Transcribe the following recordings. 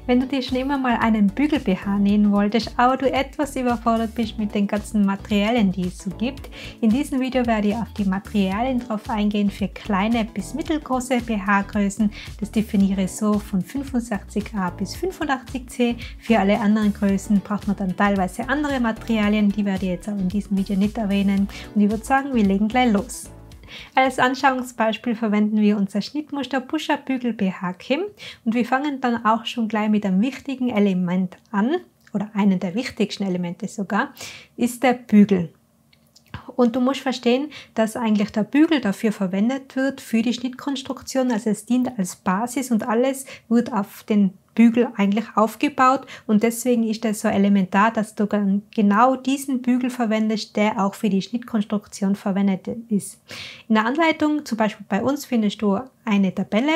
Wenn du dir schon immer mal einen Bügel-BH nähen wolltest, aber du etwas überfordert bist mit den ganzen Materialien, die es so gibt, in diesem Video werde ich auf die Materialien drauf eingehen für kleine bis mittelgroße BH-Größen. Das definiere ich so von 65A bis 85C. Für alle anderen Größen braucht man dann teilweise andere Materialien, die werde ich jetzt auch in diesem Video nicht erwähnen. Und ich würde sagen, wir legen gleich los. Als Anschauungsbeispiel verwenden wir unser Schnittmuster Push-Up Bügel BH Kim und wir fangen dann auch schon gleich mit einem wichtigen Element an, oder einem der wichtigsten Elemente sogar, ist der Bügel. Und du musst verstehen, dass eigentlich der Bügel dafür verwendet wird, für die Schnittkonstruktion, also es dient als Basis und alles wird auf den Bügel eigentlich aufgebaut und deswegen ist es so elementar, dass du dann genau diesen Bügel verwendest, der auch für die Schnittkonstruktion verwendet ist. In der Anleitung, zum Beispiel bei uns, findest du eine Tabelle,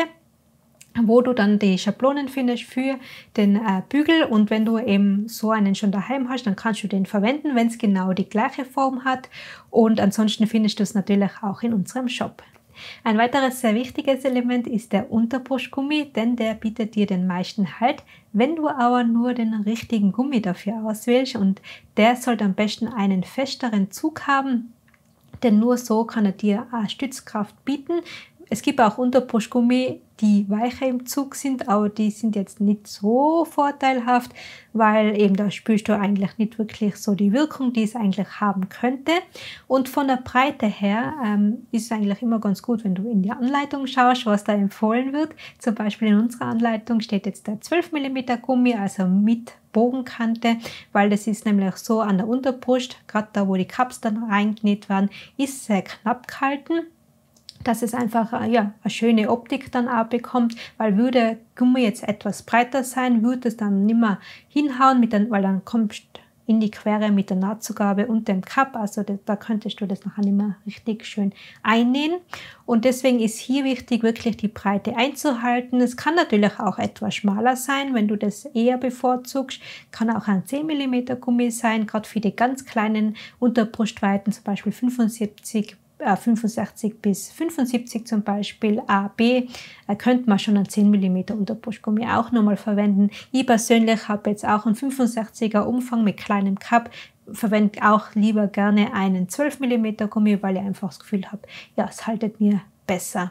wo du dann die Schablonen findest für den Bügel und wenn du eben so einen schon daheim hast, dann kannst du den verwenden, wenn es genau die gleiche Form hat und ansonsten findest du es natürlich auch in unserem Shop. Ein weiteres sehr wichtiges Element ist der Unterbrustgummi, denn der bietet dir den meisten Halt. Wenn du aber nur den richtigen Gummi dafür auswählst und der sollte am besten einen festeren Zug haben, denn nur so kann er dir eine Stützkraft bieten. Es gibt auch Unterbrustgummi, die weicher im Zug sind, aber die sind jetzt nicht so vorteilhaft, weil eben da spürst du eigentlich nicht wirklich so die Wirkung, die es eigentlich haben könnte. Und von der Breite her ist es eigentlich immer ganz gut, wenn du in die Anleitung schaust, was da empfohlen wird. Zum Beispiel in unserer Anleitung steht jetzt der 12 mm Gummi, also mit Bogenkante, weil das ist nämlich so an der Unterbrust, gerade da wo die Cups dann reingenäht werden, ist sehr knapp gehalten, dass es einfach eine schöne Optik dann auch bekommt, weil würde Gummi jetzt etwas breiter sein, würde es dann nicht mehr hinhauen, weil dann kommst du in die Quere mit der Nahtzugabe und dem Cup, also da könntest du das nachher nicht mehr richtig schön einnähen und deswegen ist hier wichtig, wirklich die Breite einzuhalten. Es kann natürlich auch etwas schmaler sein, wenn du das eher bevorzugst, kann auch ein 10 mm Gummi sein, gerade für die ganz kleinen Unterbrustweiten, zum Beispiel 65 bis 75 zum Beispiel, A, B, könnte man schon einen 10 mm Unterbrustgummi auch nochmal verwenden. Ich persönlich habe jetzt auch einen 65er Umfang mit kleinem Cup, verwende auch lieber gerne einen 12 mm Gummi, weil ich einfach das Gefühl habe, ja, es haltet mir besser.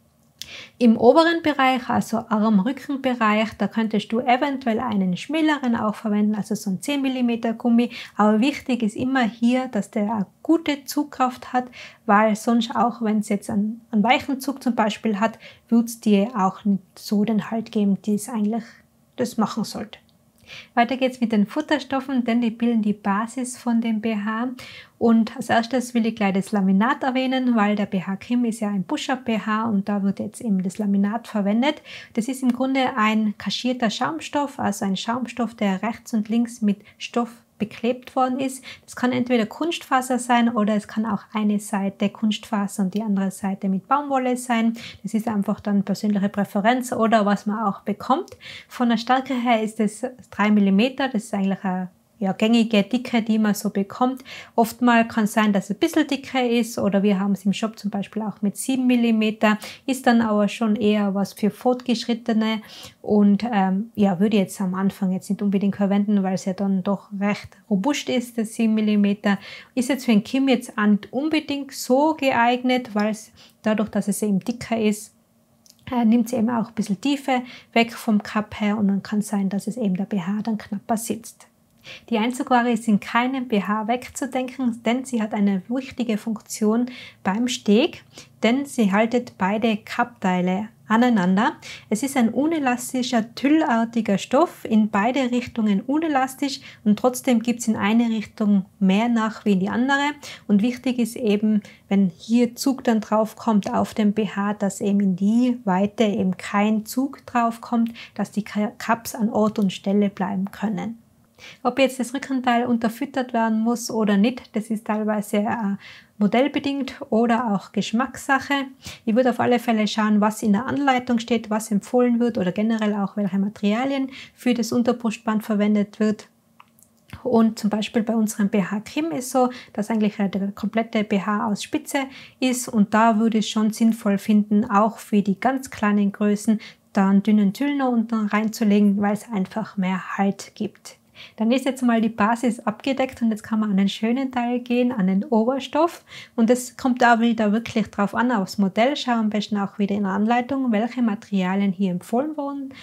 Im oberen Bereich, also Arm-Rücken-Bereich, da könntest du eventuell einen schmäleren auch verwenden, also so ein 10 mm Gummi. Aber wichtig ist immer hier, dass der eine gute Zugkraft hat, weil sonst auch, wenn es jetzt einen weichen Zug zum Beispiel hat, wird es dir auch nicht so den Halt geben, die es eigentlich das machen sollte. Weiter geht's mit den Futterstoffen, denn die bilden die Basis von dem BH. Und als erstes will ich gleich das Laminat erwähnen, weil der BH Kim ist ja ein Push-Up BH und da wird jetzt eben das Laminat verwendet. Das ist im Grunde ein kaschierter Schaumstoff, also ein Schaumstoff, der rechts und links mit Stoff beklebt worden ist. Das kann entweder Kunstfaser sein oder es kann auch eine Seite Kunstfaser und die andere Seite mit Baumwolle sein. Das ist einfach dann persönliche Präferenz oder was man auch bekommt. Von der Stärke her ist es 3 mm, das ist eigentlich eine gängige Dicke, die man so bekommt. Oftmals kann es sein, dass es ein bisschen dicker ist oder wir haben es im Shop zum Beispiel auch mit 7 mm, ist dann aber schon eher was für Fortgeschrittene und würde ich jetzt am Anfang jetzt nicht unbedingt verwenden, weil es ja dann doch recht robust ist, das 7 mm. Ist jetzt für ein Kim jetzt nicht unbedingt so geeignet, weil es dadurch, dass es eben dicker ist, nimmt sie eben auch ein bisschen Tiefe weg vom Cup her und dann kann es sein, dass es eben der BH dann knapper sitzt. Die Einzugware ist in keinem BH wegzudenken, denn sie hat eine wichtige Funktion beim Steg, denn sie haltet beide Cup-Teile aneinander. Es ist ein unelastischer, tüllartiger Stoff, in beide Richtungen unelastisch und trotzdem gibt es in eine Richtung mehr nach wie in die andere. Und wichtig ist eben, wenn hier Zug dann drauf kommt auf dem BH, dass eben in die Weite eben kein Zug drauf kommt, dass die Cups an Ort und Stelle bleiben können. Ob jetzt das Rückenteil unterfüttert werden muss oder nicht, das ist teilweise modellbedingt oder auch Geschmackssache. Ich würde auf alle Fälle schauen, was in der Anleitung steht, was empfohlen wird oder generell auch welche Materialien für das Unterbrustband verwendet wird. Und zum Beispiel bei unserem BH Kim ist so, dass eigentlich der komplette BH aus Spitze ist und da würde ich schon sinnvoll finden, auch für die ganz kleinen Größen da einen dünnen Tüll noch unten reinzulegen, weil es einfach mehr Halt gibt. Dann ist jetzt mal die Basis abgedeckt und jetzt kann man an den schönen Teil gehen, an den Oberstoff. Und es kommt da wieder wirklich drauf an, aufs Modell. Schau am besten auch wieder in der Anleitung, welche Materialien hier empfohlen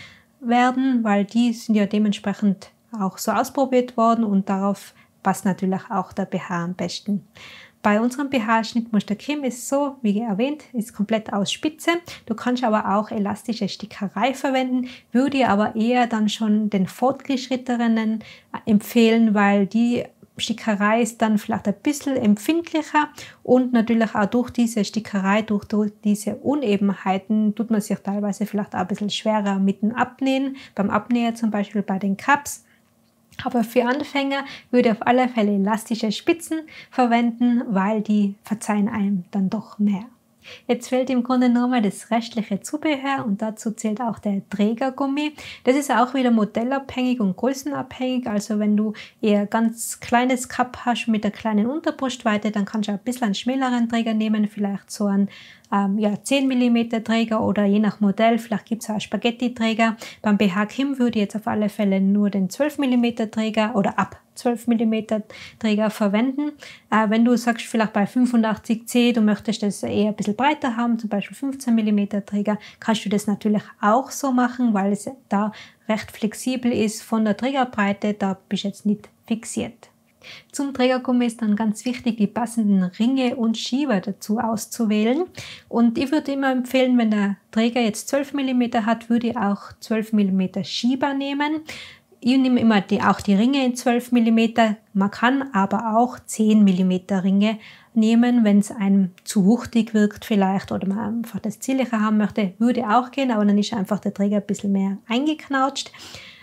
werden, weil die sind ja dementsprechend auch so ausprobiert worden und darauf passt natürlich auch der BH am besten. Bei unserem BH-Schnittmuster Kim ist so, wie erwähnt, ist komplett aus Spitze. Du kannst aber auch elastische Stickerei verwenden, würde aber eher dann schon den fortgeschrittenen empfehlen, weil die Stickerei ist dann vielleicht ein bisschen empfindlicher und natürlich auch durch diese Stickerei, durch diese Unebenheiten tut man sich teilweise vielleicht auch ein bisschen schwerer mit dem Abnähen, beim Abnähen zum Beispiel bei den Cups. Aber für Anfänger würde auf alle Fälle elastische Spitzen verwenden, weil die verzeihen einem dann doch mehr. Jetzt fehlt im Grunde nur mal das restliche Zubehör und dazu zählt auch der Trägergummi. Das ist auch wieder modellabhängig und größenabhängig. Also wenn du eher ganz kleines Cup hast mit der kleinen Unterbrustweite, dann kannst du ein bisschen einen schmäleren Träger nehmen, vielleicht so einen 10 mm Träger oder je nach Modell, vielleicht gibt es auch Spaghetti-Träger. Beim BH Kim würde ich jetzt auf alle Fälle nur den 12 mm Träger oder ab 12 mm Träger verwenden. Wenn du sagst, vielleicht bei 85C, du möchtest das eher ein bisschen breiter haben, zum Beispiel 15 mm Träger, kannst du das natürlich auch so machen, weil es da recht flexibel ist von der Trägerbreite, da bist du jetzt nicht fixiert. Zum Trägergummi ist dann ganz wichtig, die passenden Ringe und Schieber dazu auszuwählen. Und ich würde immer empfehlen, wenn der Träger jetzt 12 mm hat, würde ich auch 12 mm Schieber nehmen. Ich nehme immer auch die Ringe in 12 mm. Man kann aber auch 10 mm Ringe nehmen, wenn es einem zu wuchtig wirkt vielleicht oder man einfach das zierlicher haben möchte, würde auch gehen, aber dann ist einfach der Träger ein bisschen mehr eingeknautscht.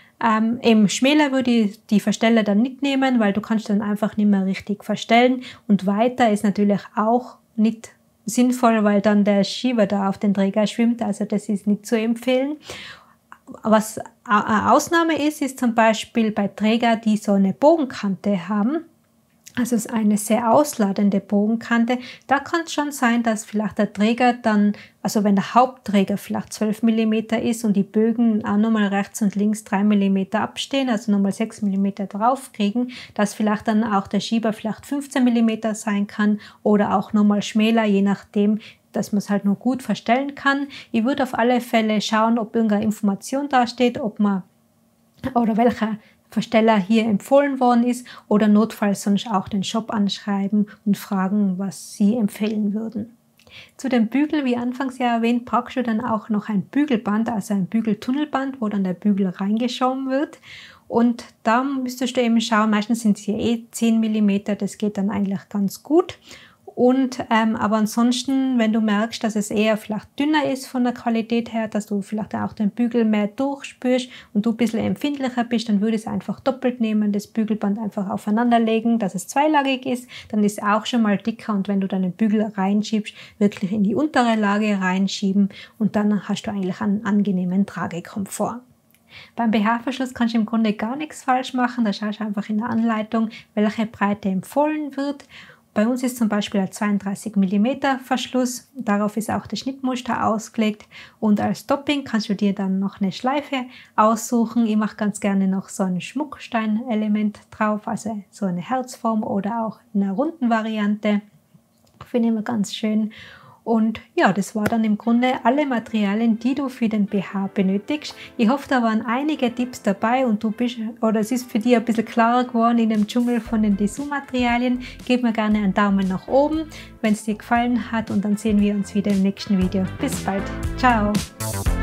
Im Schmäler würde ich die Versteller dann nicht nehmen, weil du kannst dann einfach nicht mehr richtig verstellen und weiter ist natürlich auch nicht sinnvoll, weil dann der Schieber da auf den Träger schwimmt, also das ist nicht zu empfehlen. Was eine Ausnahme ist zum Beispiel bei Trägern, die so eine Bogenkante haben. Also es ist eine sehr ausladende Bogenkante. Da kann es schon sein, dass vielleicht der Träger dann, also wenn der Hauptträger vielleicht 12 mm ist und die Bögen auch nochmal rechts und links 3 mm abstehen, also nochmal 6 mm drauf kriegen, dass vielleicht dann auch der Schieber vielleicht 15 mm sein kann oder auch nochmal schmäler, je nachdem, dass man es halt nur gut verstellen kann. Ich würde auf alle Fälle schauen, ob irgendeine Information da steht, ob man oder welcher Versteller hier empfohlen worden ist oder notfalls sonst auch den Shop anschreiben und fragen, was sie empfehlen würden. Zu dem Bügel, wie anfangs ja erwähnt, brauchst du dann auch noch ein Bügelband, also ein Bügeltunnelband, wo dann der Bügel reingeschoben wird. Und da müsstest du eben schauen, meistens sind es hier 10 mm, das geht dann eigentlich ganz gut. Und aber ansonsten, wenn du merkst, dass es eher vielleicht dünner ist von der Qualität her, dass du vielleicht auch den Bügel mehr durchspürst und du ein bisschen empfindlicher bist, dann würde ich es einfach doppelt nehmen, das Bügelband einfach aufeinander legen, dass es zweilagig ist, dann ist es auch schon mal dicker und wenn du dann den Bügel reinschiebst, wirklich in die untere Lage reinschieben und dann hast du eigentlich einen angenehmen Tragekomfort. Beim BH-Verschluss kannst du im Grunde gar nichts falsch machen, da schaust du einfach in der Anleitung, welche Breite empfohlen wird. Bei uns ist zum Beispiel ein 32 mm Verschluss, darauf ist auch das Schnittmuster ausgelegt und als Topping kannst du dir dann noch eine Schleife aussuchen. Ich mache ganz gerne noch so ein Schmucksteinelement drauf, also so eine Herzform oder auch in einer runden Variante. Finde ich immer ganz schön. Und ja, das war dann im Grunde alle Materialien, die du für den BH benötigst. Ich hoffe, da waren einige Tipps dabei und es ist für dich ein bisschen klarer geworden in dem Dschungel von den Dessous-Materialien. Gib mir gerne einen Daumen nach oben, wenn es dir gefallen hat und dann sehen wir uns wieder im nächsten Video. Bis bald. Ciao!